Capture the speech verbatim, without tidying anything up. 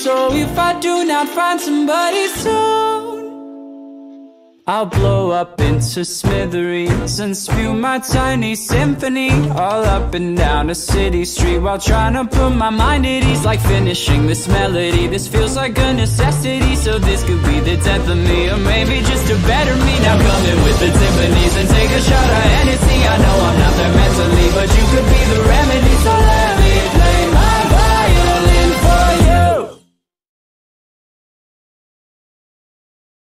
So if I do not find somebody soon, I'll blow up into smithereens and spew my tiny symphony all up and down a city street, while trying to put my mind at ease. Like finishing this melody, this feels like a necessity. So this could be the death of me, or maybe just a better me. Now come in with the timpanis and take a shot of Hennessy. I know I'm not there mentally, but you could